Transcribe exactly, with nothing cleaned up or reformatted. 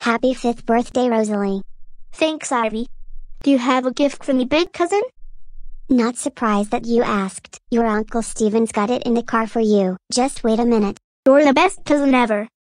Happy fifth birthday, Rosalie. Thanks, Ivy. Do you have a gift for me, big cousin? Not surprised that you asked. Your Uncle Steven's got it in the car for you. Just wait a minute. You're the best cousin ever.